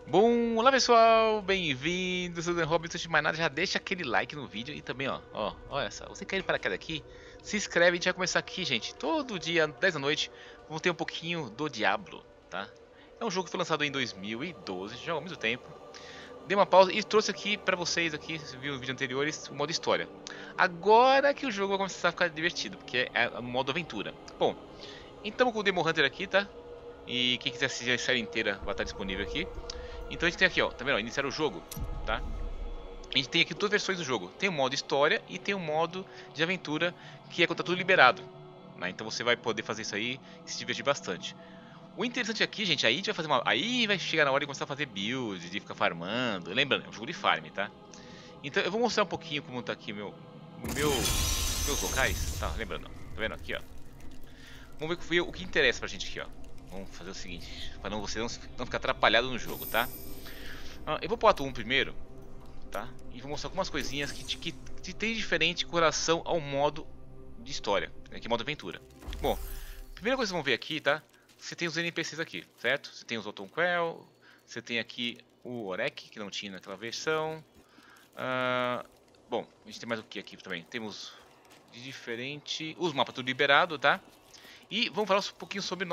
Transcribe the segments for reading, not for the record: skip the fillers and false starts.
Bom, olá pessoal, bem-vindos, eu sou o Robin, antes de mais nada já deixa aquele like no vídeo e também olha só, você quer ir para cada aqui, se inscreve, a gente vai começar aqui gente, todo dia 10 da noite, vamos ter um pouquinho do Diablo, tá? É um jogo que foi lançado em 2012, já há muito tempo, dei uma pausa e trouxe aqui pra vocês aqui, você viu no vídeo anteriores, o modo história. Agora que o jogo vai começar a ficar divertido, porque é o modo aventura. Bom, então com o Demo Hunter aqui, tá? E quem quiser assistir a série inteira vai estar disponível aqui. Então a gente tem aqui, ó, tá vendo? Iniciar o jogo, tá? A gente tem aqui duas versões do jogo. Tem o modo história e tem o modo de aventura, que é quando tá tudo liberado, né? Então você vai poder fazer isso aí e se divertir bastante. O interessante aqui, gente, aí a gente vai fazer uma, aí vai chegar na hora de começar a fazer builds, de ficar farmando. Lembrando, é um jogo de farm, tá? Então eu vou mostrar um pouquinho como tá aqui meus locais, tá? Lembrando, tá vendo aqui, ó? Vamos ver o que interessa pra gente aqui, ó. Vamos fazer o seguinte, para não você não ficar atrapalhado no jogo, tá? Eu vou pro ato 1 primeiro, tá? E vou mostrar algumas coisinhas que tem diferente com relação ao modo de história, né? Que é modo aventura. Bom, primeira coisa que vocês vão ver aqui, tá? Você tem os NPCs aqui, certo? Você tem os Otonquel, você tem aqui o Orek, que não tinha naquela versão. Bom, a gente tem mais o que aqui também? Temos de diferente os mapas tudo liberado, tá? E vamos falar um pouquinho sobre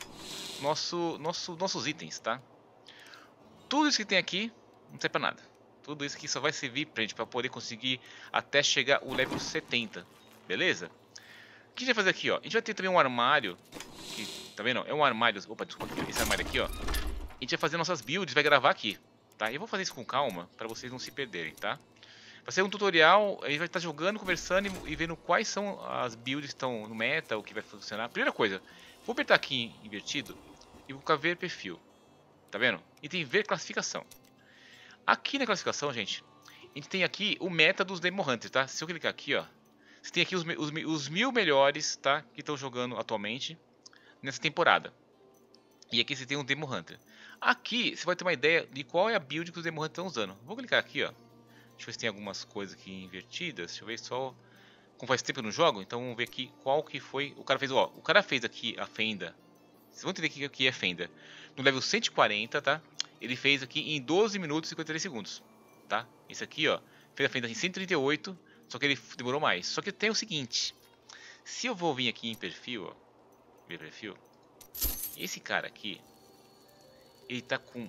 nossos itens, tá? Tudo isso que tem aqui não serve pra nada. Tudo isso aqui só vai servir pra gente poder conseguir até chegar o level 70, beleza? O que a gente vai fazer aqui, ó? A gente vai ter também um armário, que, tá vendo? É um armário, opa, desculpa, esse armário aqui, ó. A gente vai fazer nossas builds, vai gravar aqui, tá? E eu vou fazer isso com calma, pra vocês não se perderem, tá? Vai ser um tutorial, a gente vai estar jogando, conversando e vendo quais são as builds que estão no meta, o que vai funcionar. Primeira coisa, vou apertar aqui em invertido e vou colocar ver perfil, tá vendo? E tem ver classificação. Aqui na classificação, gente, a gente tem aqui o meta dos Demo Hunters, tá? Se eu clicar aqui, ó, você tem aqui os 1000 melhores, tá? Que estão jogando atualmente nessa temporada. E aqui você tem um Demo Hunter. Aqui você vai ter uma ideia de qual é a build que os Demo Hunters estão usando. Vou clicar aqui, ó. Deixa eu ver se tem algumas coisas aqui invertidas. Deixa eu ver só. Como faz tempo que eu não jogo, então vamos ver aqui qual que foi. O cara fez, ó. O cara fez aqui a fenda. Vocês vão entender o que é fenda. No level 140, tá? Ele fez aqui em 12 minutos e 53 segundos, tá? Esse aqui, ó, fez a fenda em 138, só que ele demorou mais. Só que tem o seguinte, se eu vou vir aqui em perfil, ó, ver perfil, esse cara aqui, ele tá com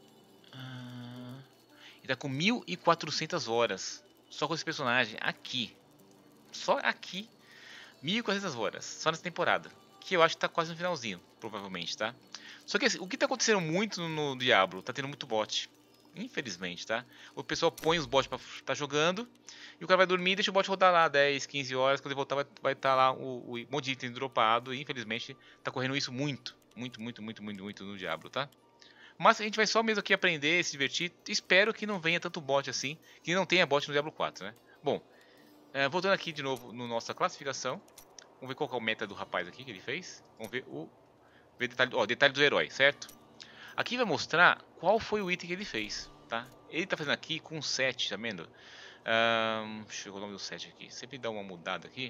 1400 horas só com esse personagem aqui. Só aqui, 1400 horas, só nessa temporada. Que eu acho que tá quase no finalzinho, provavelmente, tá? Só que assim, o que tá acontecendo muito no Diablo, tá tendo muito bot. Infelizmente, tá? O pessoal põe os bots pra tá jogando e o cara vai dormir e deixa o bot rodar lá 10, 15 horas. Quando ele voltar vai estar lá o monte de item dropado. E infelizmente tá correndo isso muito no Diablo, tá? Mas a gente vai só mesmo aqui aprender, se divertir. Espero que não venha tanto bot assim, que não tenha bot no Diablo 4, né? Bom, voltando aqui de novo no nossa classificação. Vamos ver qual que é o meta do rapaz aqui que ele fez. Vamos ver ver detalhe, ó, detalhe do herói, certo? Aqui vai mostrar qual foi o item que ele fez, tá? Ele tá fazendo aqui com 7, tá vendo? Deixa eu ver o nome do 7 aqui. Sempre dá uma mudada aqui.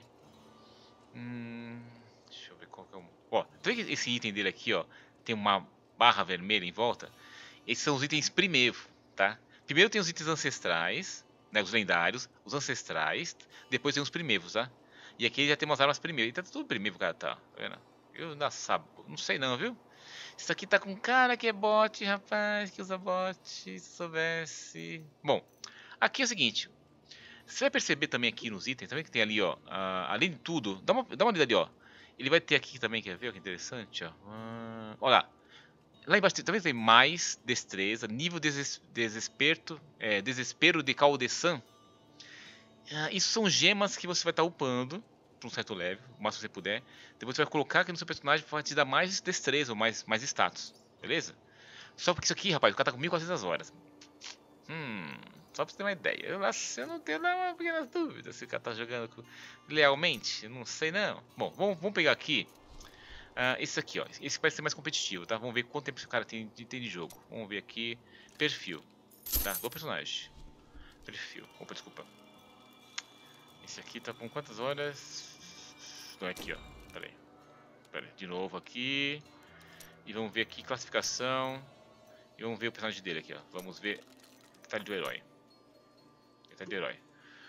Deixa eu ver qual que é o... Ó, tá vendo que esse item dele aqui, ó, tem uma barra vermelha em volta? Esses são os itens primeiro, tá? Primeiro tem os itens ancestrais, né, os lendários, os ancestrais, depois tem os primeiros, tá? E aqui já tem umas armas primeiro. E tá tudo primeiro, cara, tá vendo? Eu não sei não, viu? Isso aqui tá com um cara que é bot, rapaz, que usa bot, se soubesse. Bom, aqui é o seguinte. Você vai perceber também aqui nos itens, também que tem ali, ó. Além de tudo, dá uma olhada ali, ó. Ele vai ter aqui também, quer ver? Que interessante, ó. Olha lá. Lá embaixo também tem mais destreza, nível desespero de Caldesan. Isso são gemas que você vai estar upando para um certo level, o máximo que você puder. Depois você vai colocar aqui no seu personagem para te dar mais destreza ou mais status, beleza? Só porque isso aqui, rapaz, o cara tá com 1400 horas. Só pra você ter uma ideia. Eu não tenho nenhuma pequena dúvida se o cara tá jogando lealmente. Não sei não. Bom, vamos pegar aqui. Esse aqui, ó. Esse vai ser mais competitivo, tá? Vamos ver quanto tempo esse cara tem de jogo. Vamos ver aqui. Perfil. Tá? Do personagem. Perfil. Opa, desculpa. Esse aqui tá com quantas horas? Não, aqui, ó. Pera aí. De novo aqui. E vamos ver aqui classificação. E vamos ver o personagem dele aqui, ó. Vamos ver detalhe do herói. Detalhe do herói.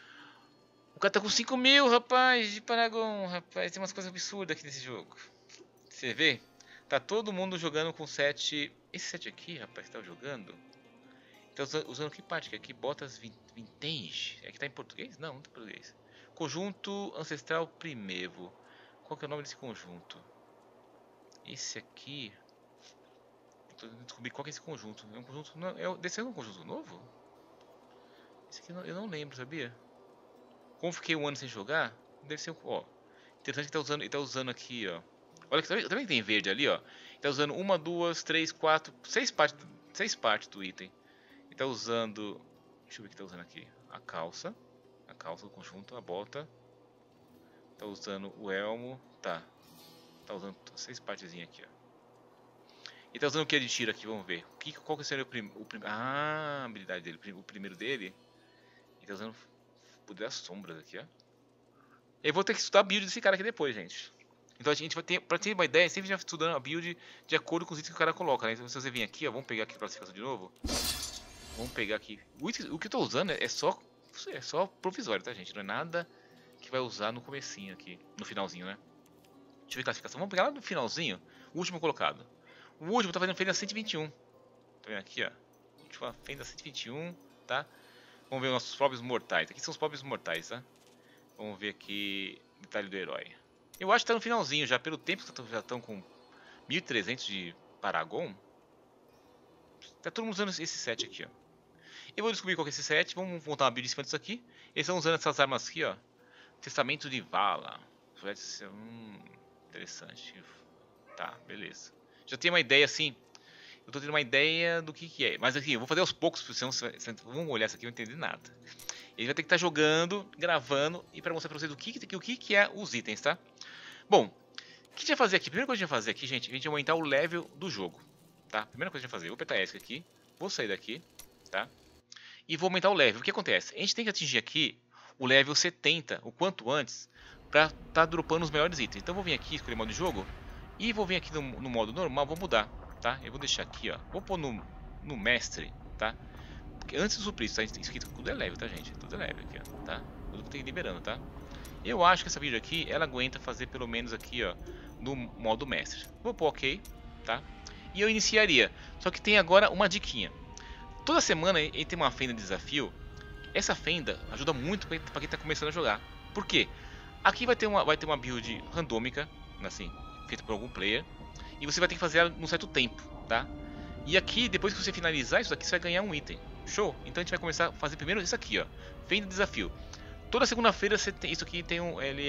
O cara tá com 5.000, rapaz, de Paragon, rapaz. Tem umas coisas absurdas aqui nesse jogo. Você vê? Tá todo mundo jogando com 7. Esse 7 aqui, rapaz, tá jogando. Tá usando que parte? Que aqui botas vintage. É que tá em português? Não, não tá em português. Conjunto ancestral primevo. Qual que é o nome desse conjunto? Esse aqui. Eu tô tentando descobrir qual que é esse conjunto. É um conjunto. Não, desse é um conjunto novo? Esse aqui eu não lembro, sabia? Como fiquei um ano sem jogar, deve ser um. Ó. Interessante que ele tá usando aqui, ó. Olha que também tem verde ali, ó. Ele tá usando 1, 2, 3, 4, 6 partes do item. Ele tá usando. Deixa eu ver o que tá usando aqui. A calça do conjunto, a bota. Tá usando o elmo. Tá usando 6 partezinhas aqui, ó. E tá usando o que de tiro aqui, vamos ver. Qual que seria o primeiro. Ah, a habilidade dele. O primeiro dele. Ele tá usando poder das sombras aqui, ó. Eu vou ter que estudar a build desse cara aqui depois, gente. Então a gente vai ter, pra ter uma ideia, sempre já estudando a build de acordo com os itens que o cara coloca, né? Então se você vir aqui, ó, vamos pegar aqui a classificação de novo. Vamos pegar aqui. O que eu tô usando é só provisório, tá, gente? Não é nada que vai usar no comecinho aqui, no finalzinho, né? Deixa eu ver a classificação. Vamos pegar lá no finalzinho, o último colocado. O último tá fazendo fenda 121. Tá vendo aqui, ó? Última fenda 121, tá? Vamos ver os nossos pobres mortais. Aqui são os pobres mortais, tá? Vamos ver aqui detalhe do herói. Eu acho que tá no finalzinho já, pelo tempo que já estão com 1.300 de Paragon. Tá todo mundo usando esse set aqui, ó. Eu vou descobrir qual que é esse set, vamos montar uma build em cima disso aqui. Eles estão usando essas armas aqui, ó. Testamento de Vala. Interessante. Tá, beleza. Já tenho uma ideia assim. Eu tô tendo uma ideia do que é. Mas aqui, eu vou fazer aos poucos, senão vamos olhar isso aqui e não entender nada. Ele vai ter que estar jogando, gravando e para mostrar para vocês o que é os itens, tá? Bom, o que a gente vai fazer aqui? Primeira coisa que a gente vai fazer aqui, gente, a gente vai aumentar o level do jogo, tá? Primeira coisa que a gente vai fazer, eu vou apertar ESC aqui, vou sair daqui, tá? E vou aumentar o level. O que acontece? A gente tem que atingir aqui o level 70 o quanto antes para estar dropando os melhores itens. Então eu vou vir aqui, escolher modo de jogo e vou vir aqui no modo normal, vou mudar, tá? Eu vou deixar aqui, ó, vou pôr no mestre, tá? Porque antes do suplício, tá? Isso aqui tudo é level, tá, gente? Tudo é level aqui, ó, tá? Tudo que tem liberando, tá? Eu acho que essa vídeo aqui, ela aguenta fazer pelo menos aqui, ó, no modo mestre. Vou pôr ok, tá? E eu iniciaria. Só que tem agora uma diquinha. Toda semana ele tem uma fenda de desafio. Essa fenda ajuda muito para quem tá começando a jogar. Por quê? Aqui vai ter uma build randômica, assim, feita por algum player. E você vai ter que fazer ela num certo tempo, tá? E aqui, depois que você finalizar isso aqui, você vai ganhar um item. Show? Então a gente vai começar a fazer primeiro isso aqui, ó. Fenda de desafio. Toda segunda-feira você tem isso aqui, tem um, ele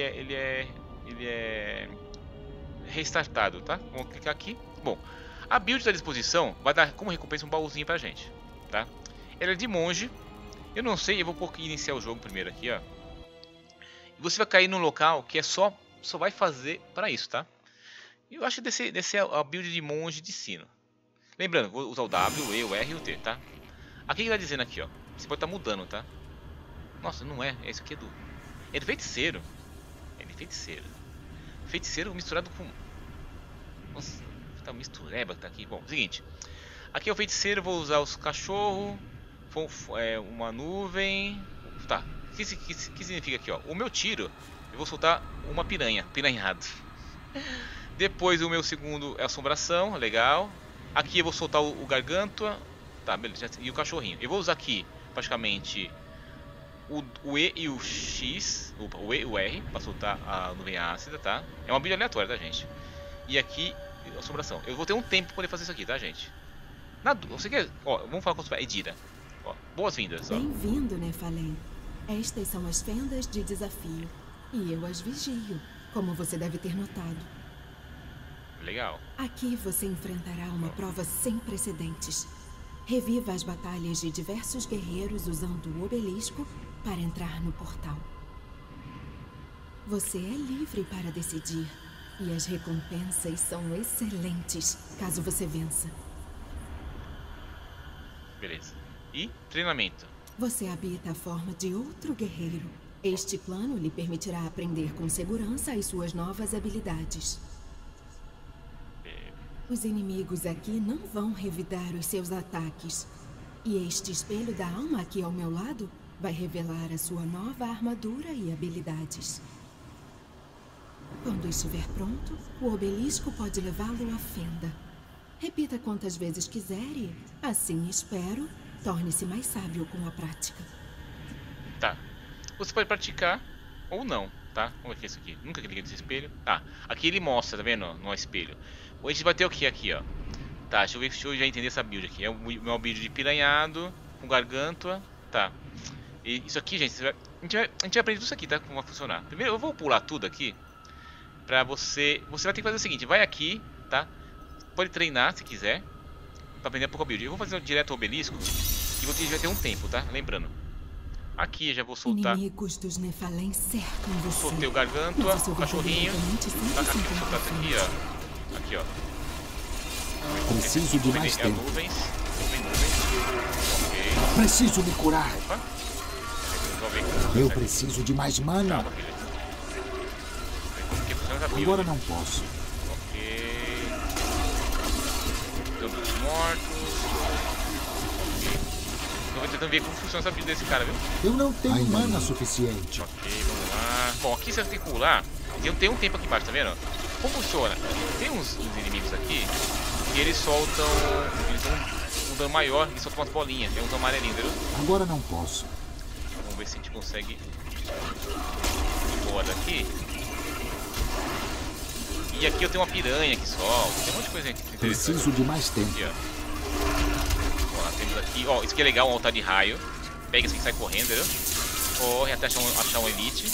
é restartado, tá? Vamos clicar aqui. Bom, a build da disposição vai dar como recompensa um baúzinho pra gente, tá? Ela é de monge. Eu não sei, eu vou pôr iniciar o jogo primeiro aqui, ó. E você vai cair num local que é só vai fazer para isso, tá? Eu acho que descer a build de monge de sino. Lembrando, vou usar o W, o E, o R e o T, tá? Aqui que tá dizendo aqui, ó. Você pode estar mudando, tá? Nossa, não é. Isso aqui é do feiticeiro. É de feiticeiro. Feiticeiro misturado com... Nossa, tá mistureba que tá aqui. Bom, seguinte. Aqui é o feiticeiro, vou usar os cachorros. Uma nuvem. Tá. O que significa aqui, ó? O meu tiro, eu vou soltar uma piranhado. Depois o meu segundo é assombração, legal. Aqui eu vou soltar o gargantua. Tá, beleza. E o cachorrinho. Eu vou usar aqui, praticamente, o E e o X. Opa, o E e o R, pra soltar a nuvem ácida, tá? É uma build aleatória, tá, gente? E aqui, assombração. Eu vou ter um tempo pra poder fazer isso aqui, tá, gente? Você quer... Ó, vamos falar com a Edira. Ó, boas-vindas, ó. Bem-vindo, Nephalem. Estas são as fendas de desafio. E eu as vigio, como você deve ter notado. Legal. Aqui você enfrentará uma prova sem precedentes. Reviva as batalhas de diversos guerreiros usando o obelisco para entrar no portal. Você é livre para decidir. E as recompensas são excelentes, caso você vença. Beleza. E treinamento. Você habita a forma de outro guerreiro. Este plano lhe permitirá aprender com segurança as suas novas habilidades. Os inimigos aqui não vão revidar os seus ataques. E este espelho da alma aqui ao meu lado vai revelar a sua nova armadura e habilidades. Quando estiver pronto, o obelisco pode levá-lo à fenda. Repita quantas vezes quiser e, assim espero, torne-se mais sábio com a prática. Tá. Você pode praticar ou não, tá? Vamos ver que é isso aqui. Nunca cliquei nesse espelho. Tá. Aqui ele mostra, tá vendo? No espelho. Hoje a gente vai ter o que aqui, ó? Tá, deixa eu ver se eu já entender essa build aqui. É o meu build de piranhado, com gargantua. Tá. E isso aqui, gente, a gente vai aprender tudo isso aqui, tá? Como vai funcionar. Primeiro, eu vou pular tudo aqui. Pra você... Você vai ter que fazer o seguinte. Vai aqui, tá? Pode treinar se quiser. Pra aprender um pouco a build. Eu vou fazer direto ao obelisco. E você vai ter um tempo, tá? Lembrando. Aqui eu já vou soltar. Inimigos dos Nephalem cercam você. Soltei o gargantua, o cachorrinho. Tá aqui, vou soltar isso aqui, ó. Aqui, ó. Preciso de mais tempo. Nuvens. Ok. Preciso me curar. Opa. Eu preciso de mais mana. Calma, filho. Aqui funciona essa build. Agora não posso. Ok. Todos mortos. Ok. Eu vou tentando ver como funciona essa build desse cara, viu? Eu não tenho mana suficiente. Ok, vamos lá. Bom, aqui você tem que pular. Tem um tempo aqui embaixo, tá vendo? Como funciona? Tem uns inimigos aqui que eles soltam. Eles dão um dano maior e soltam umas bolinhas. Tem uns amarelinhos, entendeu? Agora não posso. Vamos ver se a gente consegue ir embora daqui. E aqui eu tenho uma piranha que solta. Tem um monte de coisa aqui interessante. Preciso de mais tempo. Aqui, ó. Ó, temos aqui. Ó, isso aqui é legal, um altar de raio. Pega assim e sai correndo, entendeu? Corre até achar um elite.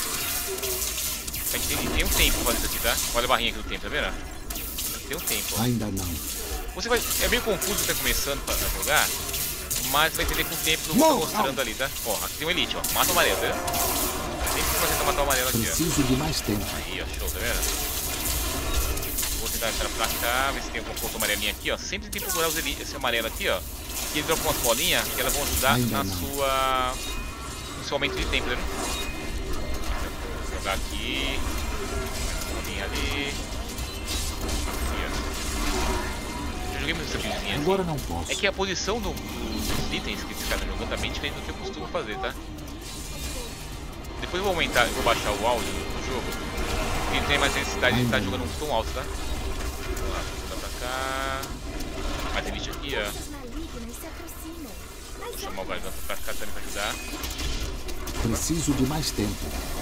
A gente tem um tempo pra fazer isso aqui, tá? Olha a barrinha aqui do tempo, tá vendo? Tem um tempo, ó. Ainda não. Você vai... É meio confuso você tá começando a jogar, mas vai entender com o tempo que eu vou mostrando ali, tá? Ó, aqui tem um elite, ó. Mata o amarelo, tá vendo? Sempre que você tentar matar o amarelo aqui, ó. Preciso de mais tempo. Aí, ó, show, tá vendo? Vou tentar entrar pra cá, ver se tem algum ponto amarelinho aqui, ó. Sempre tem que procurar esse amarelo aqui, ó. Que ele dropa umas bolinhas que elas vão ajudar no seu aumento de tempo, tá vendo? Vou jogar aqui. Bolinha ali. Aqui, ó. Eu joguei muito essa buildzinha assim. Agora não posso. É que a posição dos itens que esse cara tá jogando tá bem diferente do que eu costumo fazer, tá? Depois eu vou aumentar, eu vou baixar o áudio do jogo. Porque tem mais necessidade de estar jogando um tom alto, tá? Vamos lá, vou dar pra cá. Mais elite aqui, ó. Vou chamar o garganta pra cá também pra ajudar. Preciso de mais tempo.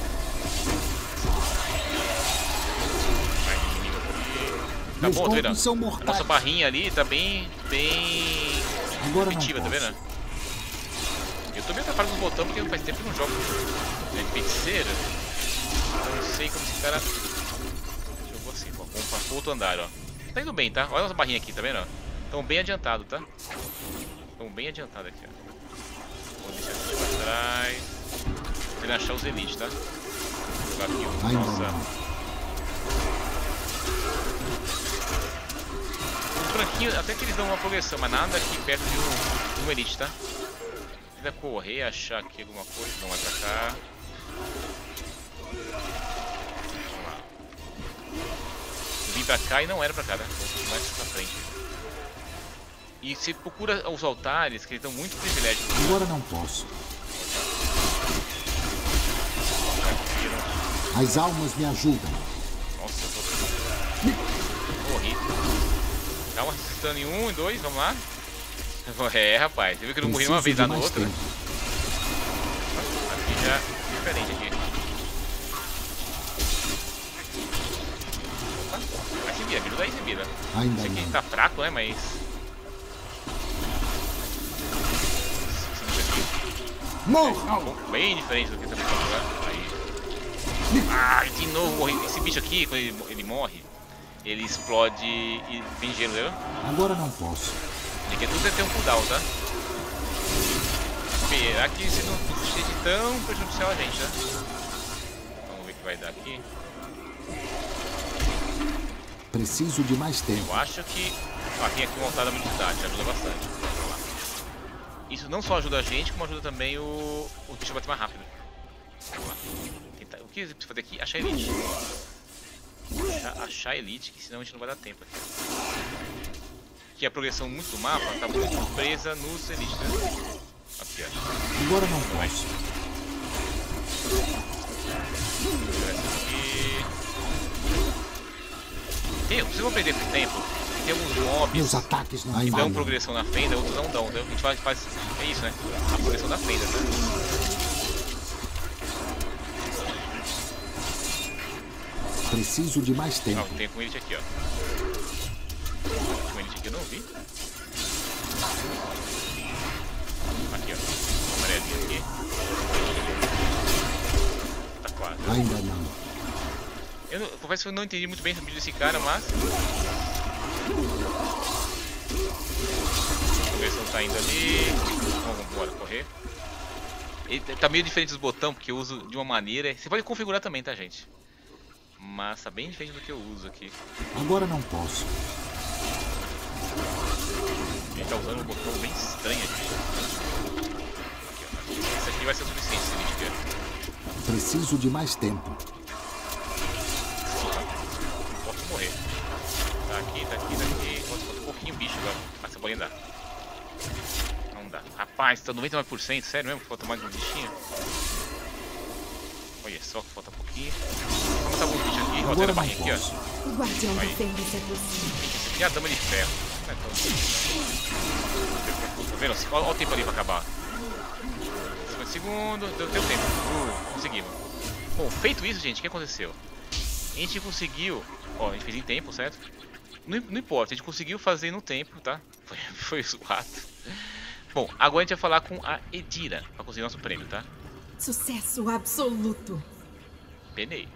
Mais inimigo aqui. Tá Meus bom, tá vendo? golpes são mortais. Nossa barrinha ali tá bem Agora não efetiva, tá posso. vendo? Eu tô meio atrapalhado nos botões porque faz tempo que eu não jogo de feiticeira. Eu não sei como esse cara jogou assim. Ó, vamos pra outro andar, ó. Tá indo bem, tá? Olha a nossa barrinha aqui, tá vendo? Estão bem adiantado, tá? Estão bem adiantado aqui, ó. Vou deixar aqui pra trás. Vou achar os elites, tá? Vou jogar aqui, ó. Nossa. Os branquinhos, até que eles dão uma progressão, mas nada aqui perto de um elite, tá? Ainda correr, achar aqui alguma coisa, não vai pra cá. Vamos lá. Eu vim pra cá e não era pra cá, né? Vou mais pra frente. E você procura os altares, que eles dão muito privilégio. Agora não posso. As almas me ajudam. Nossa, eu tô horrível. Calma, ressuscitando em 1 e 2, vamos lá. É, rapaz, você viu que eu não morri uma vez lá no outro, né? Aqui já é diferente aqui. Opa, vai subir, ajuda aí, subir, né? Ainda Esse aqui não. tá fraco, né? Mas... Morram! Bem diferente do que tá pensando agora. Aí. Ai, de novo morri. Esse bicho aqui, quando ele morre, ele explode e vem gelo, entendeu? Agora não posso. E aqui tudo deve ter um cooldown, tá? Esperar que você não seja tão prejudicial a gente, tá? Vamos ver o que vai dar aqui. Preciso de mais tempo. Eu acho que tem aqui uma altar da velocidade, ajuda bastante. Vamos lá. Isso não só ajuda a gente, como ajuda também o bicho a bater mais rápido. Vamos lá. O que você precisa fazer aqui? Achar elite. Achar elite, que senão a gente não vai dar tempo aqui. que a progressão muito do mapa tá muito presa nos elites, né? Aqui, ó. Agora não posso. Vocês vão perder por tempo. Tem alguns mobs Meus ataques não que dão falham. progressão na fenda, outros não dão. Então a gente faz. É isso, né? A progressão da fenda, tá? Preciso de mais tempo. Ó, tem com elite aqui, ó. Com elite aqui eu não vi. Aqui, ó. Amarelinho aqui. Tá quase. Ainda não. Eu confesso que eu não entendi muito bem o vídeo desse cara, mas... A progressão tá indo ali. Vamos embora, correr. Ele tá meio diferente dos botões, porque eu uso de uma maneira... Você pode configurar também, tá, gente? Mas tá bem diferente do que eu uso aqui. Agora não posso. Ele tá usando um botão bem estranho aqui. Esse aqui vai ser o suficiente se ele tiver. Preciso de mais tempo. Posso morrer. Tá aqui, tá aqui, tá aqui. Falta um pouquinho bicho agora. Mas essa bolinha dá. Não dá. Rapaz, tá 99%. Sério mesmo que falta mais um bichinho? Olha só que falta um pouquinho. Vamos matar alguns bichos aqui. Rodando a barrinha aqui, ó. O guardião da fenda se aproxima. Esse aqui é a dama de ferro. Tá vendo? Olha o tempo ali pra acabar. 50 segundos. Deu tempo. Conseguimos. Bom, feito isso, gente, o que aconteceu? A gente conseguiu... Ó, a gente fez em tempo, certo? Não importa, a gente conseguiu fazer no tempo, tá? Foi zoado. Bom, agora a gente vai falar com a Edira pra conseguir nosso prêmio, tá? Sucesso absoluto. Penei.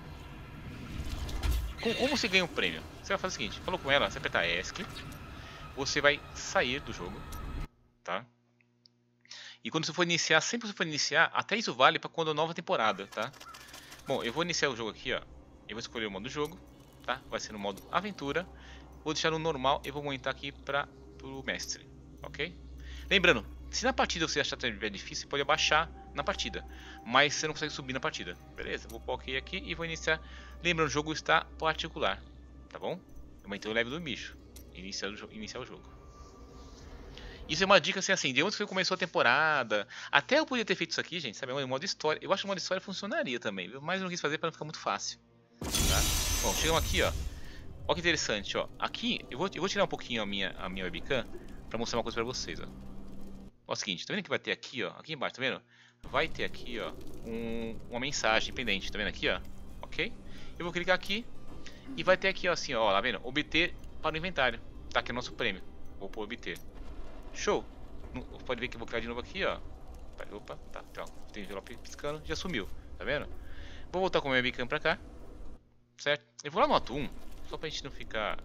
Como você ganha um prêmio? Você vai fazer o seguinte, falou com ela, você apertar ESC, você vai sair do jogo, tá? E quando você for iniciar, sempre que você for iniciar, até isso vale para quando a nova temporada, tá? Bom, eu vou iniciar o jogo aqui, ó. Eu vou escolher o modo jogo, tá? Vai ser no modo aventura. Vou deixar no normal e vou aumentar aqui para o mestre, ok? Lembrando, se na partida você achar que é difícil, você pode abaixar na partida, mas você não consegue subir na partida, beleza? Vou pôr aqui e vou iniciar. Lembrando, o jogo está particular, tá bom? Eu aumentei o level do bicho, iniciar o jogo. Isso é uma dica assim, de onde você começou a temporada. Até eu podia ter feito isso aqui, gente, sabe? O modo história. Eu acho que o modo história funcionaria também, viu? Mas eu não quis fazer para não ficar muito fácil, tá? Bom, chegamos aqui, ó. Olha que interessante, ó. Aqui, eu vou tirar um pouquinho a minha webcam para mostrar uma coisa para vocês, ó. Ó, o seguinte, tá vendo que vai ter aqui, ó, aqui embaixo, tá vendo? Vai ter aqui, ó, uma mensagem pendente, tá vendo aqui, ó? Ok? Eu vou clicar aqui e vai ter aqui, ó, assim, ó, tá vendo? Obter para o inventário. Tá aqui o nosso prêmio. Vou pôr obter. Show! Pode ver que eu vou clicar de novo aqui, ó. Opa, tá, então, tem envelope piscando, já sumiu, tá vendo? Vou voltar com a minha webcam pra cá, certo? Eu vou lá no ato 1, só pra gente não ficar...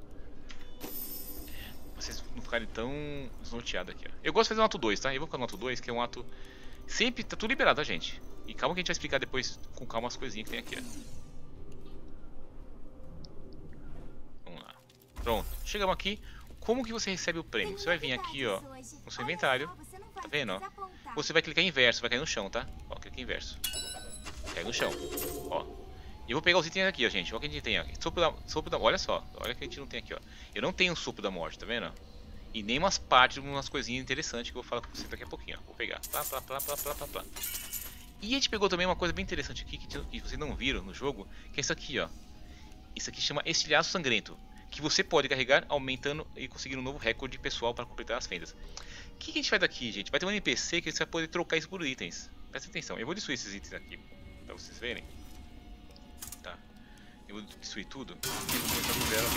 Vocês não ficarem tão desnorteados aqui, ó. Eu gosto de fazer um ato 2, tá? Eu vou ficar no ato 2, que é um ato... Sempre tá tudo liberado, tá, gente? E calma que a gente vai explicar depois com calma as coisinhas que tem aqui, ó. Vamos lá. Pronto, chegamos aqui. Como que você recebe o prêmio? Você vai vir aqui, ó, no seu inventário, tá vendo, ó? Você vai clicar em inverso, vai cair no chão, tá? Ó, clica em inverso. Cai no chão, ó. E eu vou pegar os itens aqui, ó, gente. Olha o que a gente tem aqui. Sopro da... Olha só, olha o que a gente não tem aqui, ó. Eu não tenho um sopro da morte, tá vendo? E nem umas partes, umas coisinhas interessantes que eu vou falar com você daqui a pouquinho, ó. Vou pegar, plá. E a gente pegou também uma coisa bem interessante aqui, que vocês não viram no jogo, que é isso aqui, ó. Isso aqui chama Estilhaço Sangrento, que você pode carregar aumentando e conseguir um novo recorde pessoal para completar as fendas. O que a gente faz daqui, gente? Vai ter um NPC que você vai poder trocar isso por itens. Presta atenção, eu vou destruir esses itens aqui, para vocês verem. Tá. Eu vou destruir tudo e vou começar do zero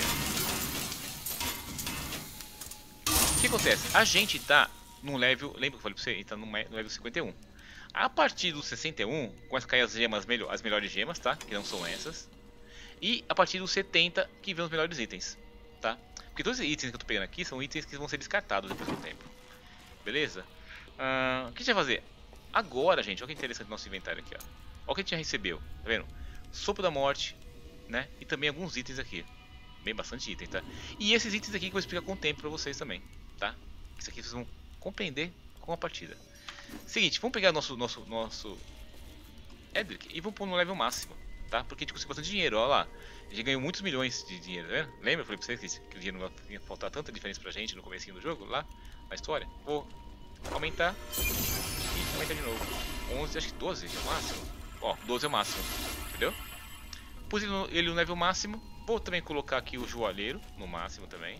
aqui. O que acontece? A gente tá num level, lembra que eu falei pra você? Ele tá no level 51. A partir do 61, começa a cair as gemas, as melhores gemas, tá? Que não são essas. E a partir dos 70 que vem os melhores itens, tá? Porque todos os itens que eu tô pegando aqui são itens que vão ser descartados depois do tempo. Beleza? O que a gente vai fazer? Agora, gente, olha que interessante o nosso inventário aqui, ó. Olha o que a gente já recebeu, tá vendo? Sopro da morte, né? E também alguns itens aqui. Bem, bastante item, tá? E esses itens aqui que eu vou explicar com o tempo pra vocês também, tá? Isso aqui vocês vão compreender com a partida. Seguinte, vamos pegar nosso Edric e vamos pôr no level máximo. tá? Porque a gente conseguiu bastante dinheiro, olha lá. A gente ganhou muitos milhões de dinheiro, tá vendo? Lembra? Eu falei pra vocês que o dinheiro não ia faltar tanta diferença pra gente no comecinho do jogo, lá na história. Vou aumentar e aumentar de novo. 11, acho que 12 é o máximo. Ó, 12 é o máximo, entendeu? Pus ele no level máximo. Vou também colocar aqui o joalheiro no máximo também.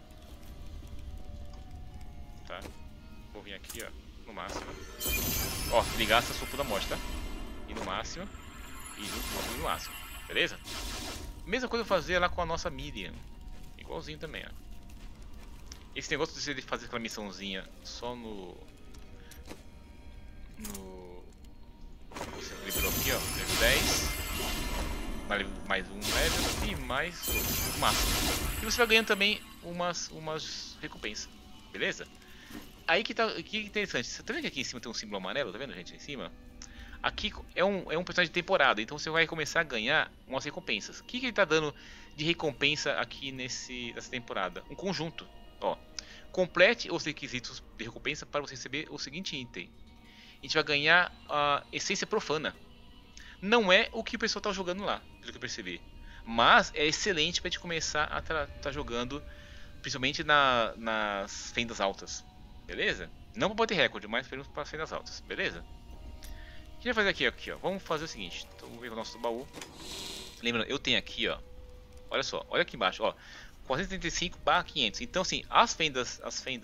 Tá? Vou vir aqui, ó, no máximo. Ó, ele gasta suco da morte, tá? E no máximo. E no máximo. Beleza? Mesma coisa eu fazer lá com a nossa Miriam. Igualzinho também, ó. Esse negócio de você fazer aquela missãozinha só no... Você liberou aqui, ó. Level 10. Mais um level e mais o máximo. E você vai ganhando também umas recompensas. Beleza? Aí que tá, que interessante. Você tá vendo que aqui em cima tem um símbolo amarelo? Tá vendo, gente? Em cima? Aqui é um personagem de temporada, então você vai começar a ganhar umas recompensas. O que ele tá dando de recompensa aqui nessa temporada? Um conjunto. Ó, complete os requisitos de recompensa para você receber o seguinte item. A gente vai ganhar a essência profana. Não é o que o pessoal tá jogando lá, pelo que eu percebi. Mas é excelente pra gente começar a tá jogando, principalmente nas fendas altas. Beleza? Não para bater recorde, mas para as fendas altas. Beleza? O que a gente vai fazer aqui, ó? Vamos fazer o seguinte. Então, vamos ver o nosso baú. Lembrando, eu tenho aqui, ó. Olha só, olha aqui embaixo, ó. 435/500. Então, assim, as fendas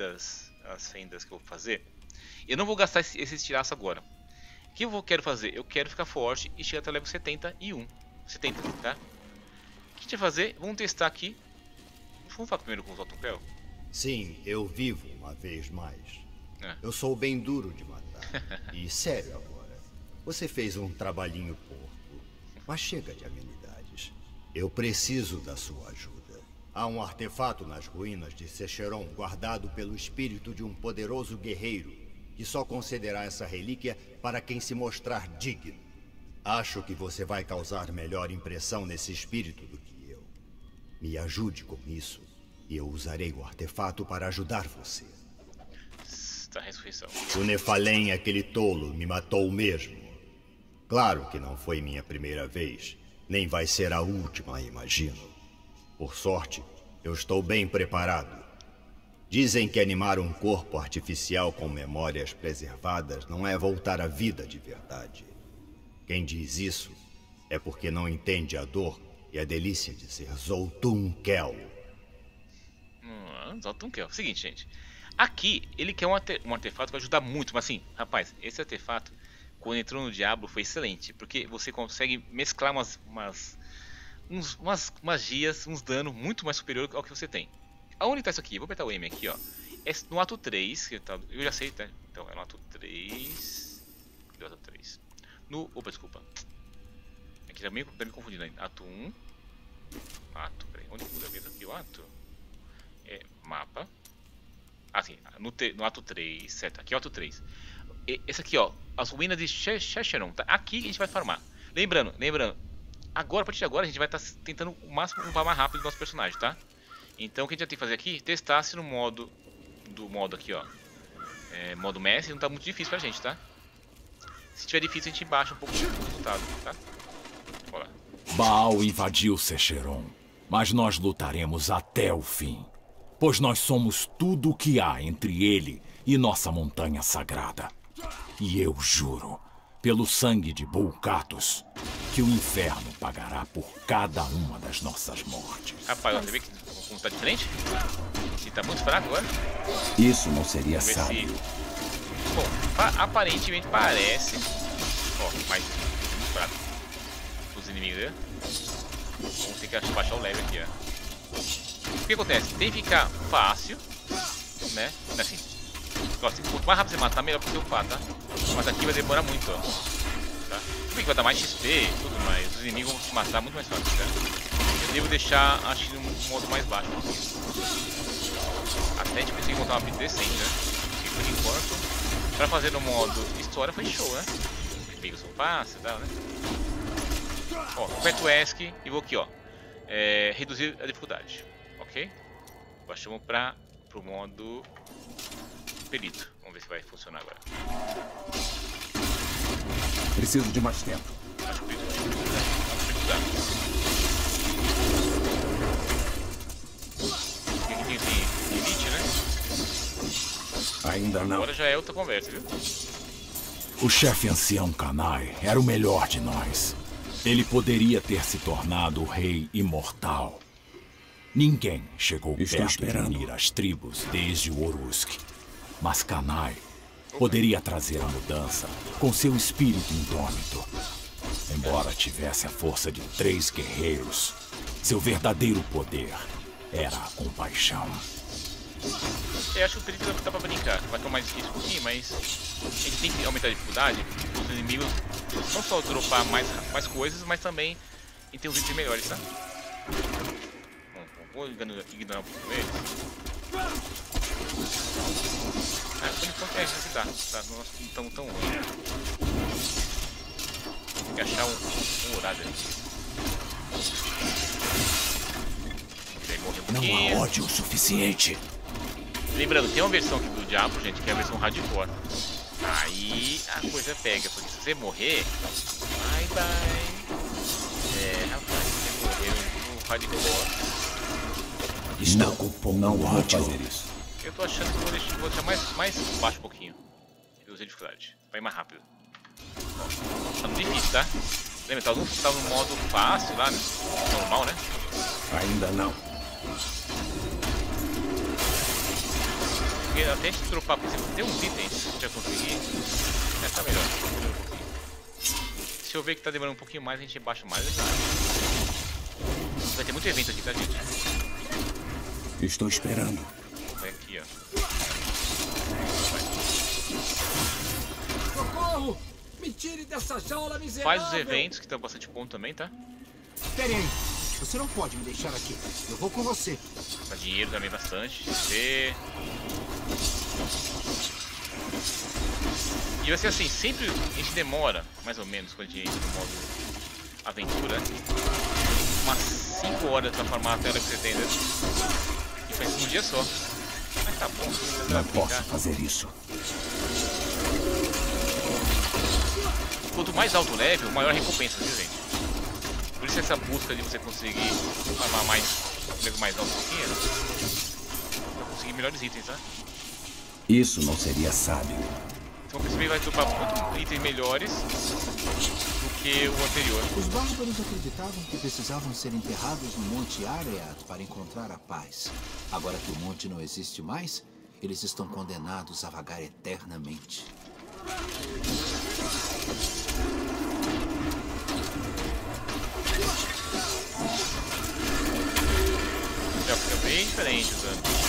que eu vou fazer, eu não vou gastar esse tiraço agora. O que eu quero fazer? Eu quero ficar forte e chegar até o level 71. 70, tá? O que a gente vai fazer? Vamos testar aqui. Vamos falar primeiro com o Zotumpel? Sim, eu vivo uma vez mais. Eu sou bem duro de matar. E sério agora, você fez um trabalhinho porco. Mas chega de amenidades. Eu preciso da sua ajuda. Há um artefato nas ruínas de Secheron guardado pelo espírito de um poderoso guerreiro que só concederá essa relíquia para quem se mostrar digno. Acho que você vai causar melhor impressão nesse espírito do que eu. Me ajude com isso, e eu usarei o artefato para ajudar você. Da ressurreição. O Nefalém, aquele tolo, me matou mesmo. Claro que não foi minha primeira vez, nem vai ser a última, imagino. Por sorte, eu estou bem preparado. Dizem que animar um corpo artificial com memórias preservadas não é voltar à vida de verdade. Quem diz isso é porque não entende a dor e a delícia de ser Zotunkel. Zotunkel. Seguinte, gente. Aqui, ele quer um artefato que vai ajudar muito. Mas assim, rapaz, esse artefato, quando entrou no Diablo, foi excelente. Porque você consegue mesclar umas magias, uns danos muito mais superior ao que você tem. Aonde tá isso aqui? Vou apertar o M aqui, ó. É no ato 3, que tá, eu já sei, tá? Então é no ato 3. Cadê o ato 3? Opa, desculpa. Aqui tá me confundindo ainda. Ato 1. Peraí, onde muda mesmo aqui o ato? É mapa. Ah, sim, no ato 3, certo? Aqui é o ato 3. Esse aqui, ó, as ruínas de Secheron, tá? Aqui a gente vai farmar. Lembrando, agora, a partir de agora, a gente vai estar tentando o máximo upar mais rápido do nosso personagem, tá? Então o que a gente vai ter que fazer aqui, testar se no modo aqui, ó, modo mestre, não tá muito difícil pra gente, tá? Se tiver difícil, a gente baixa um pouco o resultado, tá? Bora. Baal invadiu Secheron, mas nós lutaremos até o fim, pois nós somos tudo o que há entre ele e nossa montanha sagrada. E eu juro, pelo sangue de Bulkatos, que o inferno pagará por cada uma das nossas mortes. Rapaz, você vê que como tá diferente? Ele tá muito fraco agora. Isso não seria sábio. Bom, aparentemente parece. Ó, mais muito fraco. Os inimigos, né? Vamos ter que baixar o level aqui, ó. O que acontece? Tem que ficar fácil, né? Assim. Quanto mais rápido você matar, melhor pra você upar, tá? Mas aqui vai demorar muito, ó. Tá? Tudo bem que vai dar mais XP e tudo mais. Os inimigos vão te matar muito mais fácil, tá? Eu devo deixar, acho que no modo mais baixo. Até a gente conseguir montar uma build decente, né? E por enquanto, pra fazer no modo história foi show, né? Pega o seu passe e tal, né? Ó, aperto o ESC e vou aqui, ó. Reduzir a dificuldade, ok? Baixamos pro modo perito. Vamos ver se vai funcionar agora. Preciso de mais tempo. Acho que ajudar. Aqui tem elite, né? Ainda não. Agora já é outra conversa, viu? O chefe ancião Kanai era o melhor de nós. Ele poderia ter se tornado o rei imortal. Ninguém chegou perto de unir as tribos desde o Urusk. Mas Kanai poderia trazer a mudança com seu espírito indômito. Embora tivesse a força de 3 guerreiros, seu verdadeiro poder era a compaixão. Eu acho que o período dá pra brincar. Vai tomar mais difícil um pouquinho, mas a gente tem que aumentar a dificuldade. Os inimigos não só dropar mais coisas, mas também em ter uns itens melhores, tá? Bom, vou ignorar um pouco eles. Por enquanto é isso que dá. Tá? Nós não estamos tão ruim. Tem que achar um horário ali. Não há ódio o suficiente. Lembrando, tem uma versão aqui do Diablo, gente, que é a versão hardcore. Aí a coisa pega, porque se você morrer, bye bye. É, rapaz, se você morrer no hardcore. Não vou fazer isso. Eu tô achando que vou deixar mais baixo um pouquinho. Reduzir a dificuldade, pra ir mais rápido. Ó, tá no difícil, tá? Lembra, tá no modo fácil lá, né? Normal, né? Ainda não. Porque até a gente dropar, por exemplo, tem uns itens que já consegui. Tá melhor. Se eu ver que tá demorando um pouquinho mais, a gente baixa mais. Vai ter muito evento aqui, tá, gente? Estou esperando. Vai aqui, ó. Socorro! Me tire dessa jaula miserável! Faz os eventos, que tá bastante ponto também, tá? Espere aí. Você não pode me deixar aqui. Eu vou com você. Dá dinheiro também bastante. XP. E vai ser assim, sempre a gente demora, mais ou menos, quando a gente entra no modo aventura, umas 5 horas pra farmar a tela que você tem, né? E faz um dia só. Mas tá bom, não posso fazer isso. Quanto mais alto o level, maior a recompensa, viu, gente? Por isso essa busca de você conseguir farmar mais level mais alto um pouquinho, pra conseguir melhores itens, tá? Isso não seria sábio. Então você vai dropar muito itens melhores do que o anterior. Os bárbaros acreditavam que precisavam ser enterrados no Monte Areat para encontrar a paz. Agora que o monte não existe mais, eles estão condenados a vagar eternamente. Já fica bem diferente usando.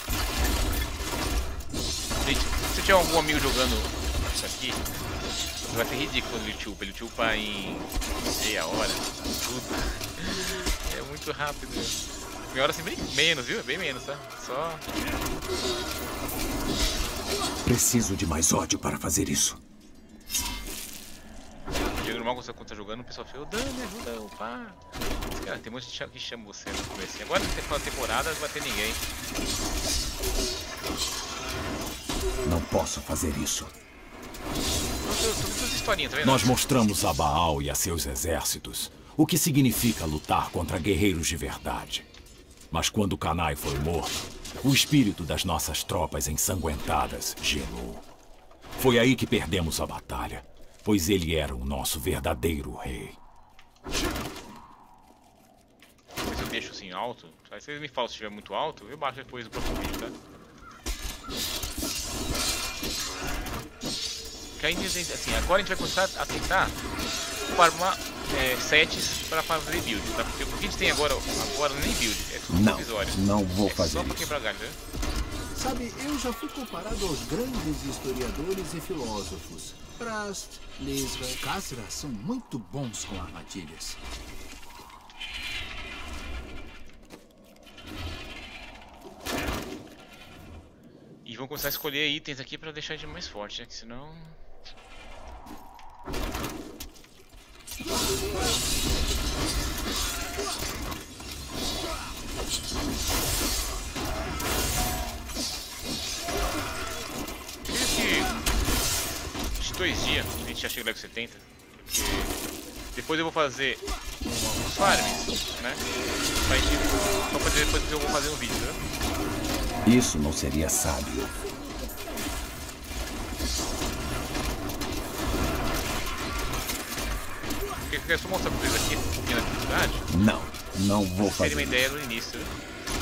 Gente, se tiver algum amigo jogando isso aqui, vai ser ridículo ele chupa. Ele chupa em meia hora, tudo. É muito rápido. Meia hora assim, bem menos, viu? Bem menos, tá? Só. Preciso de mais ódio para fazer isso. Jogo normal quando tá jogando, o pessoal fica, Dan, me ajuda, opa. Cara, tem um monte de gente que chama você no começo. Agora que tem temporada, não vai ter ninguém. Não posso fazer isso. Historinha, tá vendo? Nós mostramos a Baal e a seus exércitos o que significa lutar contra guerreiros de verdade. Mas quando Kanai foi morto, o espírito das nossas tropas ensanguentadas gelou. Foi aí que perdemos a batalha, pois ele era o nosso verdadeiro rei. Se eu deixo assim alto, aí vocês me falam se estiver muito alto, eu baixo depois do próximo vídeo, tá? Que aí, assim, agora a gente vai começar a tentar farmar sets para fazer build, tá? Porque o que a gente tem agora nem build, é tudo provisório. Não vou fazer só para quebrar galho, né? Sabe, eu já fui comparado aos grandes historiadores e filósofos. Prast, Lisra, Khazra são muito bons com armadilhas. E vamos começar a escolher itens aqui para deixar a gente mais forte, né? Que senão... Esses 2 dias a gente já chega no level 70. Porque depois eu vou fazer farms, né? Mas tipo, só pra depois que eu vou fazer um vídeo, né? Isso não seria sábio. Eu quero só mostrar pra vocês aqui um pouquinho da dificuldade. Não vou fazer. Terem uma ideia no início, né?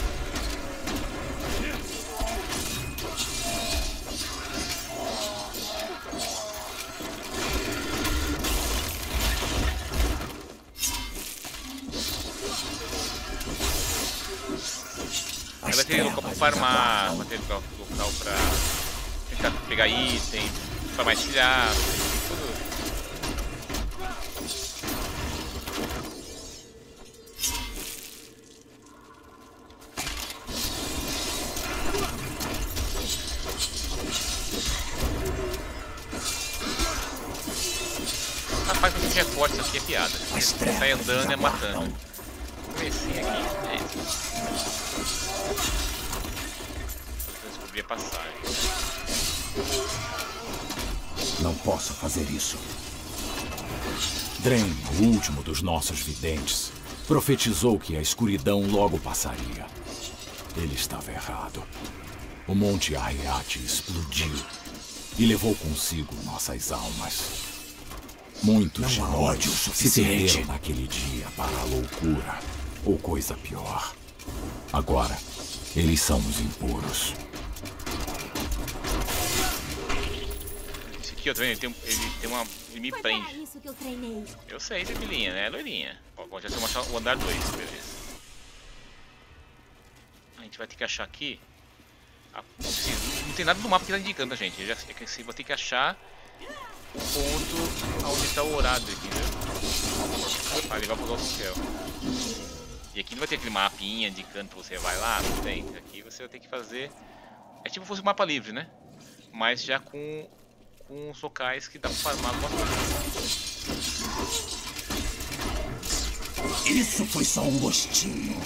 Aí vai ter local pra farmar, vai ter local pra tentar pegar item, farmar estilhaço, tudo. Rapaz, quando você é forte, isso aqui é piada. Você sai andando e matando. Comecinho aqui, é isso. Eu descobri a passagem. Não posso fazer isso. Dren, o último dos nossos videntes, profetizou que a escuridão logo passaria. Ele estava errado. O Monte Arreate explodiu e levou consigo nossas almas. Muitos de nós se perderam naquele dia para a loucura, ou coisa pior. Agora, eles são os impuros. Esse aqui, eu treino, ele me prende. Isso que eu treinei. Eu sei, Sibilinha, né, loirinha? Ó, já sei o andar 2, beleza. A gente vai ter que achar aqui. Não tem nada no mapa que tá indicando, gente. Eu já vou ter que achar o ponto onde está o horário aqui, entendeu? Para levar pro nosso céu. E aqui não vai ter aquele mapinha indicando que você vai lá, não tem. Aqui você vai ter que fazer. É tipo fosse um mapa livre, né? Mas já com os locais que dá pra farmar algumas coisas. Isso foi só um gostinho.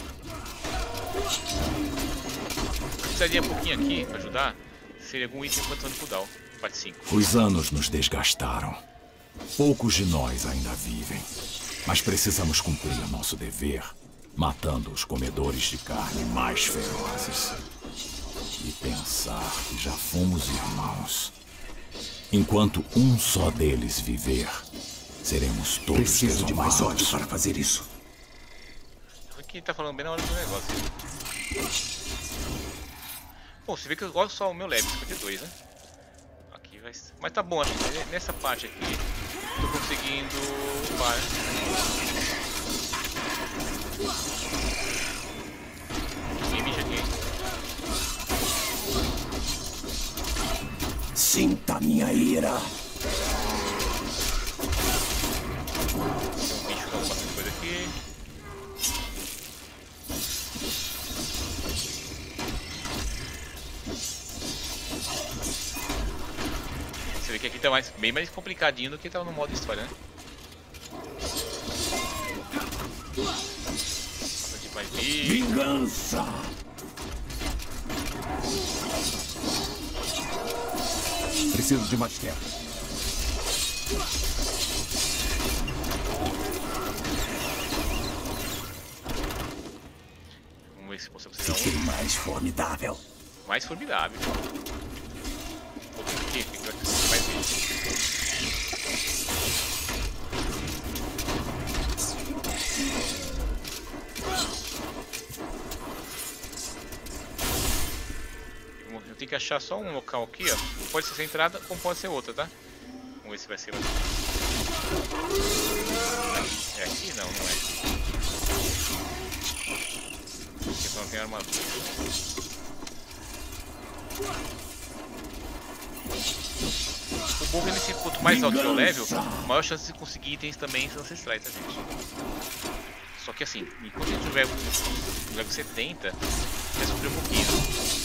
Precisaria um pouquinho aqui pra ajudar. Seria algum item quanto de cooldown. Parte 5. Os anos nos desgastaram. Poucos de nós ainda vivem. Mas precisamos cumprir nosso dever, matando os comedores de carne mais ferozes. E pensar que já fomos irmãos. Enquanto um só deles viver, seremos todos Preciso de mais olhos para fazer isso. Aqui tá falando bem na hora do negócio. Bom, você vê que eu gosto só o meu level, 52, né? Aqui vai... Mas tá bom, acho que nessa parte aqui tô conseguindo upar. Tem bicho aqui. Sinta minha ira. Tem um bicho com bastante coisa aqui. Você vê que aqui tá bem mais complicadinho do que tava no modo história, né? Vingança! Preciso de mais terra. Vamos ver se você precisa Fiquei mais formidável. mais formidável. Aqui, vai ver. Eu tenho que achar só um local aqui, ó. Pode ser essa entrada, como pode ser outra, tá? Vamos ver se vai ser. É aqui? Não, não é. Aqui só não tem armadura. O bom é que quanto mais alto é o level, maior chance de conseguir itens também ancestrais, tá, gente? Só que assim, enquanto a gente tiver no level 70, vai sofrer um pouquinho.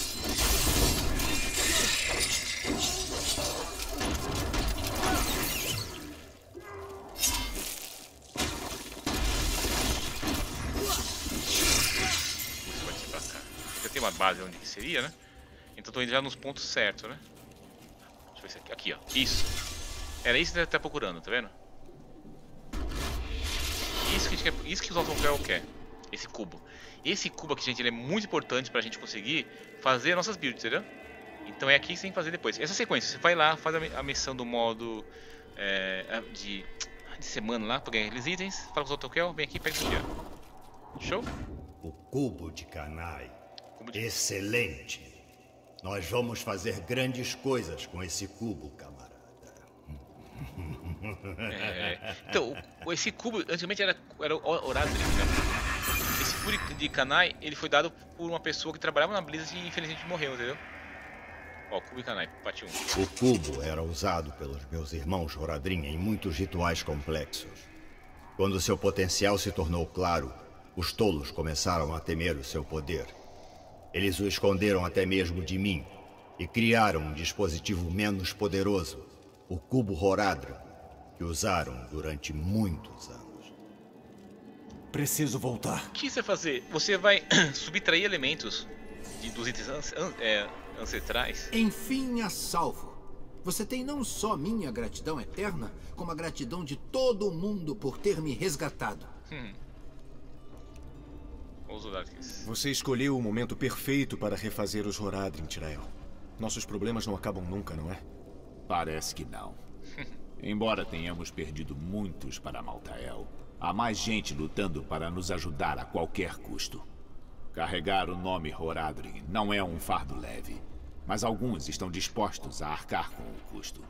Isso vai ser pra cá. Já tem uma base onde que seria, né? Então tô indo já nos pontos certos, né? Deixa eu ver se aqui, ó. Isso. Era isso que você tá procurando, tá vendo? Isso que a gente quer, isso que o Zoltão quer. Esse cubo. Esse cubo aqui, gente, ele é muito importante pra gente conseguir fazer nossas builds, entendeu? Então é aqui que você tem que fazer depois. Essa sequência, você vai lá, faz a missão do modo de semana lá, pra ganhar aqueles itens. Fala com o Zoltão, vem aqui, pega isso aqui, ó. Show? O cubo de Kanai. Excelente. Nós vamos fazer grandes coisas com esse cubo, camarada. Então, esse cubo antigamente era Horadrim, né? Esse cubo de Kanai, ele foi dado por uma pessoa que trabalhava na Blizzard e infelizmente morreu, entendeu? Ó, cubo de Kanai, parte 1. O cubo era usado pelos meus irmãos Horadrim em muitos rituais complexos. Quando seu potencial se tornou claro, os tolos começaram a temer o seu poder. Eles o esconderam até mesmo de mim e criaram um dispositivo menos poderoso, o cubo Horadrim, que usaram durante muitos anos. Preciso voltar. O que você vai fazer? Você vai subtrair elementos dos itens ancestrais. Enfim, a salvo. Você tem não só minha gratidão eterna, como a gratidão de todo mundo por ter me resgatado. Você escolheu o momento perfeito para refazer os Horadrim, Tyrael. Nossos problemas não acabam nunca, não é? Parece que não. Embora tenhamos perdido muitos para Maltael, há mais gente lutando para nos ajudar a qualquer custo. Carregar o nome Horadrim não é um fardo leve, mas alguns estão dispostos a arcar com o custo.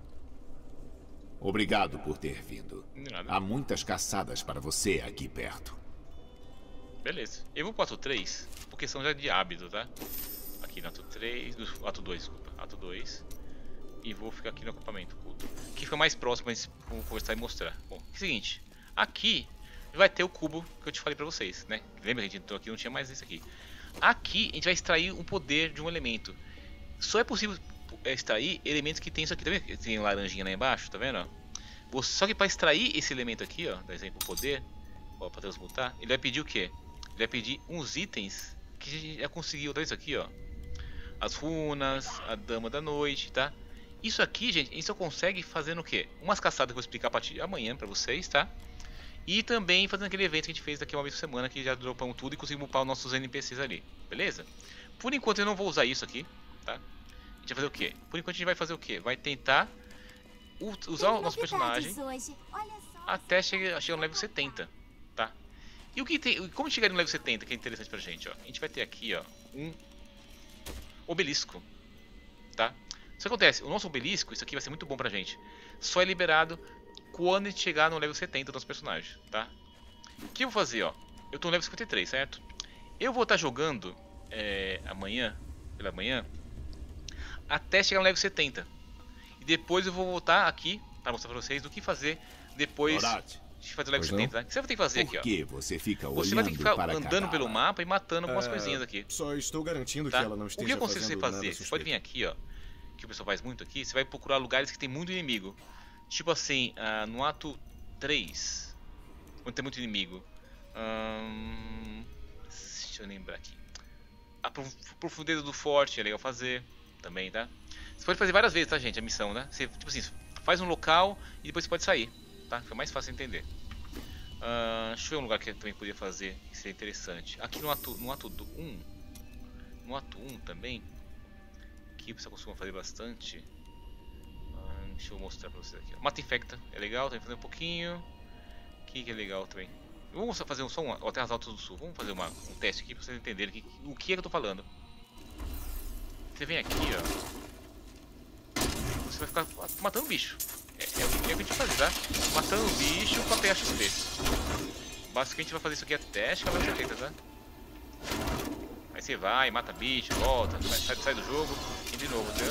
Obrigado por ter vindo. Há muitas caçadas para você aqui perto. Beleza. Eu vou pro ato 3, por questão já de hábito, tá? Aqui no ato 3, ato 2, desculpa, ato 2. E vou ficar aqui no acampamento culto, que fica mais próximo pra gente conversar e mostrar. Bom, é o seguinte, aqui vai ter o cubo que eu te falei pra vocês, né? Lembra que a gente entrou aqui, não tinha mais isso aqui. Aqui a gente vai extrair um poder de um elemento. Só é possível extrair elementos que tem isso aqui, tá vendo? Tem laranjinha lá embaixo, tá vendo? Só que para extrair esse elemento aqui, ó, por exemplo, o poder, ó, para transmutar, ele vai pedir o quê? Ele vai pedir uns itens que a gente já conseguiu, tá isso aqui, ó. As runas, a dama da noite, tá? Isso aqui, gente, a gente só consegue fazendo o quê? Umas caçadas que eu vou explicar a partir de amanhã pra vocês, tá? E também fazendo aquele evento que a gente fez daqui uma vez por semana, que já dropamos tudo e conseguimos upar os nossos NPCs ali, beleza? Por enquanto eu não vou usar isso aqui, tá? A gente vai fazer o quê? Por enquanto a gente vai fazer o quê? Vai tentar usar o nosso personagem até chegar no level 70, tá? E o que tem, como chegar no level 70, que é interessante pra gente, ó. A gente vai ter aqui, ó, um obelisco, tá? Isso acontece, o nosso obelisco, isso aqui vai ser muito bom pra gente. Só é liberado quando a gente chegar no level 70 do nosso personagem, tá? O que eu vou fazer, ó? Eu tô no level 53, certo? Eu vou estar jogando amanhã, pela manhã, até chegar no level 70. E depois eu vou voltar aqui pra mostrar pra vocês o que fazer depois de fazer o level 70, tá? O que você vai ter que fazer aqui, ó? Por que você fica olhando você vai ter que ficar para andando pelo mapa e matando algumas coisinhas aqui. Só estou garantindo tá? que ela não esteja o que eu aconselho você fazendo fazer? nada Você pode suspeito. vir aqui, ó, que o pessoal faz muito aqui. Você vai procurar lugares que tem muito inimigo. Tipo assim, no ato 3, quando tem muito inimigo. Deixa eu lembrar aqui. A profundeza do forte é legal fazer também, tá? Você pode fazer várias vezes, tá, gente? A missão, né? Você, tipo assim, faz um local e depois você pode sair, tá? Fica mais fácil de entender. Deixa eu ver um lugar que eu também podia fazer que seria interessante. Aqui no ato 1. No ato 1 também. Que o pessoal costuma fazer bastante. Deixa eu mostrar pra vocês aqui. Mata infecta é legal, também fazer um pouquinho. O que é legal também? Vamos fazer só uma Terras Altas do Sul. Vamos fazer um teste aqui pra vocês entenderem o que é que eu tô falando. Você vem aqui, ó. Você vai ficar matando bicho. É o que a gente vai fazer, tá? Matando bicho pra pegar XP. Basicamente vai fazer isso aqui até chegar no 70, tá? Aí você vai, mata bicho, volta, sai do jogo e de novo, entendeu?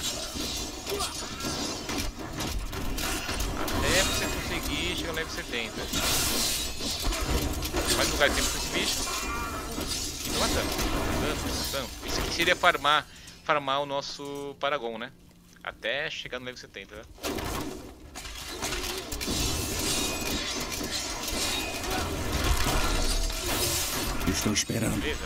Até você conseguir chegar no level 70. Mais lugar tem esse bicho. E tô matando. Isso aqui seria farmar o nosso Paragon, né? Até chegar no level 70, né? Estou esperando. Beleza.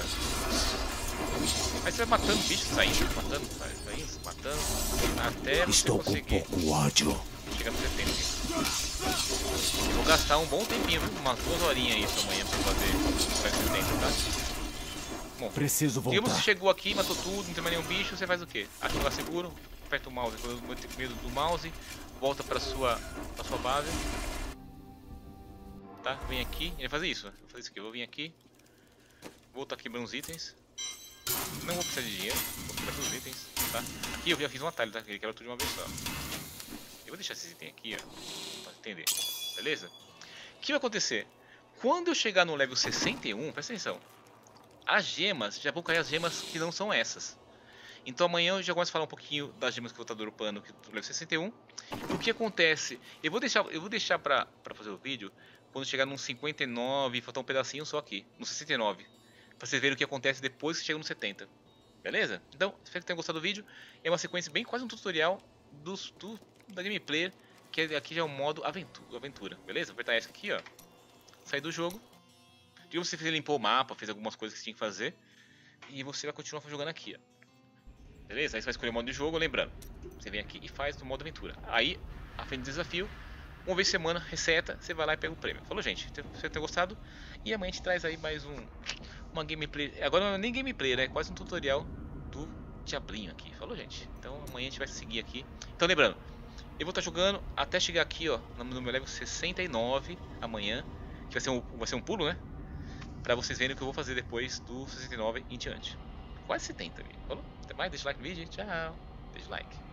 Aí você vai matando bicho, saindo, matando, até você Estou com conseguir pouco ódio. chegar no 70. Eu vou gastar um bom tempinho, viu? Umas 2 horinhas aí isso amanhã pra fazer 70, tá? Bom, preciso voltar. Digamos que você chegou aqui, matou tudo, não tem mais nenhum bicho, você faz o quê? Aqui lugar seguro, aperta o mouse, quando eu tenho medo do mouse, volta pra sua base. Tá? Vem aqui, ele vai fazer isso, né? Vou fazer isso aqui, eu vou vir aqui, vou estar quebrando os itens. Não vou precisar de dinheiro, vou quebrar todos os itens, tá? Aqui eu já fiz um atalho, tá? Ele quebra tudo de uma vez só. Eu vou deixar esses itens aqui, ó, pra entender, beleza? O que vai acontecer? Quando eu chegar no level 61, presta atenção, as gemas, já vão cair as gemas que não são essas. Então amanhã eu já começo a falar um pouquinho das gemas que eu vou estar dropando aqui do level 61. E o que acontece? Eu vou deixar pra fazer o vídeo quando chegar num 59, faltar um pedacinho só aqui, no 69. Pra vocês verem o que acontece depois que chega no 70. Beleza? Então, espero que tenham gostado do vídeo. É uma sequência bem quase um tutorial da gameplay, que aqui já é o modo aventura. Beleza? Vou apertar essa aqui, ó. Sair do jogo. Digamos que você limpou o mapa, fez algumas coisas que você tinha que fazer. E você vai continuar jogando aqui, ó. Beleza? Aí você vai escolher o modo de jogo, lembrando. Você vem aqui e faz no modo aventura. Aí, a frente do desafio, uma vez por semana, reseta, você vai lá e pega o prêmio. Falou, gente? Espero que você tenha gostado. E amanhã a gente traz aí mais uma gameplay. Agora não é nem gameplay, né? É quase um tutorial do Diablinho aqui. Falou, gente? Então amanhã a gente vai seguir aqui. Então lembrando, eu vou estar jogando até chegar aqui, ó, no meu level 69 amanhã. Que vai ser um pulo, né? Pra vocês verem o que eu vou fazer depois do 69 em diante. Quase 70, amigo. Falou? Até mais, deixa o like no vídeo. Tchau. Deixa o like.